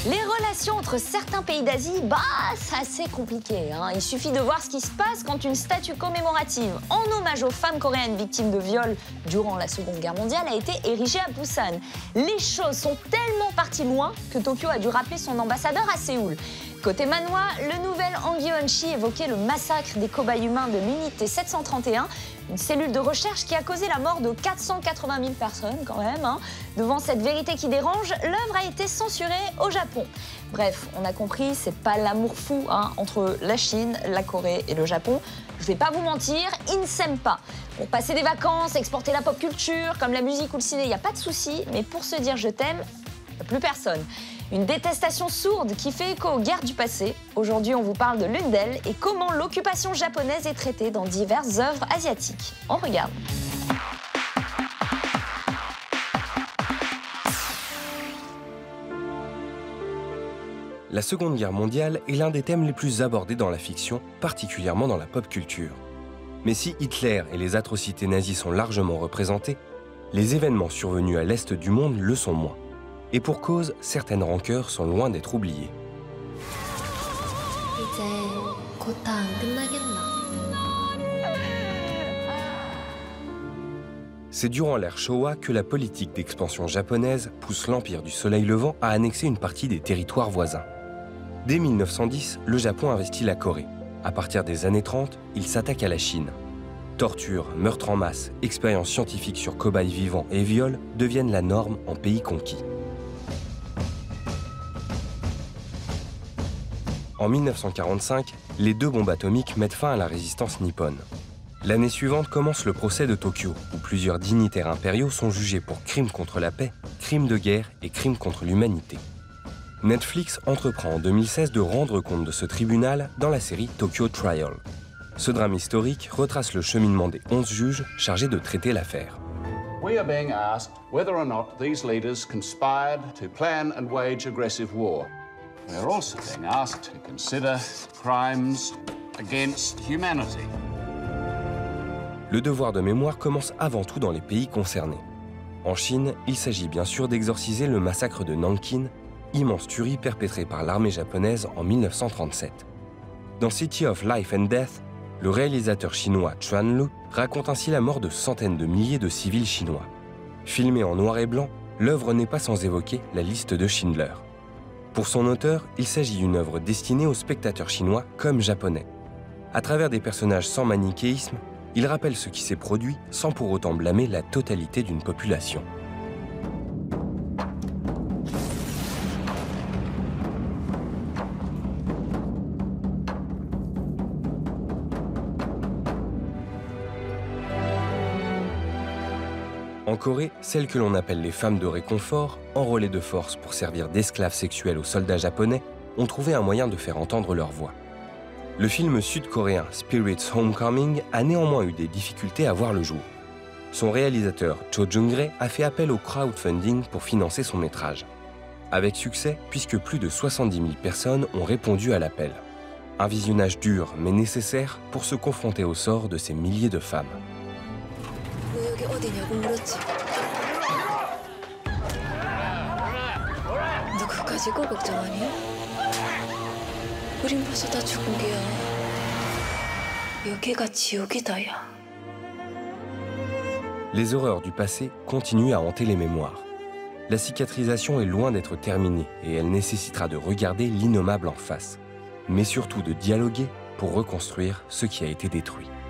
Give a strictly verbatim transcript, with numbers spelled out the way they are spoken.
Les relations entre certains pays d'Asie, bah, c'est assez compliqué, hein. Il suffit de voir ce qui se passe quand une statue commémorative en hommage aux femmes coréennes victimes de viol durant la Seconde Guerre mondiale a été érigée à Busan. Les choses sont tellement parties loin que Tokyo a dû rappeler son ambassadeur à Séoul. Côté Manhwa, le nouvel Hwang Kyun-chi évoquait le massacre des cobayes humains de l'unité sept cent trente et un, une cellule de recherche qui a causé la mort de quatre cent quatre-vingt mille personnes quand même, hein. Devant cette vérité qui dérange, l'œuvre a été censurée au Japon. Bref, on a compris, c'est pas l'amour fou hein, entre la Chine, la Corée et le Japon. Je vais pas vous mentir, ils ne s'aiment pas. Pour passer des vacances, exporter la pop culture, comme la musique ou le ciné, il n'y a pas de souci, mais pour se dire je t'aime, il n'y a plus personne. Une détestation sourde qui fait écho aux guerres du passé. Aujourd'hui, on vous parle de l'une d'elles et comment l'occupation japonaise est traitée dans diverses œuvres asiatiques. On regarde. La Seconde Guerre mondiale est l'un des thèmes les plus abordés dans la fiction, particulièrement dans la pop culture. Mais si Hitler et les atrocités nazies sont largement représentés, les événements survenus à l'est du monde le sont moins. Et pour cause, certaines rancœurs sont loin d'être oubliées. C'est durant l'ère Showa que la politique d'expansion japonaise pousse l'Empire du Soleil Levant à annexer une partie des territoires voisins. Dès mille neuf cent dix, le Japon investit la Corée. À partir des années trente, il s'attaque à la Chine. Torture, meurtres en masse, expériences scientifiques sur cobayes vivants et viols deviennent la norme en pays conquis. En mille neuf cent quarante-cinq, les deux bombes atomiques mettent fin à la résistance nippone. L'année suivante commence le procès de Tokyo, où plusieurs dignitaires impériaux sont jugés pour crimes contre la paix, crimes de guerre et crimes contre l'humanité. Netflix entreprend en deux mille seize de rendre compte de ce tribunal dans la série Tokyo Trial. Ce drame historique retrace le cheminement des onze juges chargés de traiter l'affaire. We are being asked whether or not these leaders conspired to plan and wage aggressive war. We are also being asked to consider crimes against humanity. Le devoir de mémoire commence avant tout dans les pays concernés. En Chine, il s'agit bien sûr d'exorciser le massacre de Nankin, immense tuerie perpétrée par l'armée japonaise en mille neuf cent trente-sept. Dans City of Life and Death, le réalisateur chinois Chuan Lu raconte ainsi la mort de centaines de milliers de civils chinois. Filmée en noir et blanc, l'œuvre n'est pas sans évoquer la liste de Schindler. Pour son auteur, il s'agit d'une œuvre destinée aux spectateurs chinois comme japonais. À travers des personnages sans manichéisme, il rappelle ce qui s'est produit sans pour autant blâmer la totalité d'une population. En Corée, celles que l'on appelle les femmes de réconfort, enrôlées de force pour servir d'esclaves sexuels aux soldats japonais, ont trouvé un moyen de faire entendre leur voix. Le film sud-coréen Spirit's Homecoming a néanmoins eu des difficultés à voir le jour. Son réalisateur Cho Jung-rae a fait appel au crowdfunding pour financer son métrage. Avec succès, puisque plus de soixante-dix mille personnes ont répondu à l'appel. Un visionnage dur mais nécessaire pour se confronter au sort de ces milliers de femmes. Les horreurs du passé continuent à hanter les mémoires. La cicatrisation est loin d'être terminée et elle nécessitera de regarder l'innommable en face, mais surtout de dialoguer pour reconstruire ce qui a été détruit.